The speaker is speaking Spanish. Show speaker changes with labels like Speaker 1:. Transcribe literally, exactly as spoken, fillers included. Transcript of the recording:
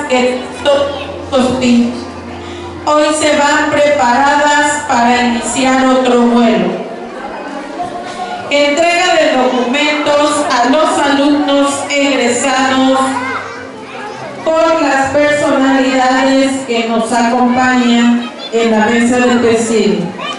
Speaker 1: que todos hoy se van preparadas para iniciar otro vuelo. Entrega de documentos a los alumnos egresados por las personalidades que nos acompañan en la mesa de presidio.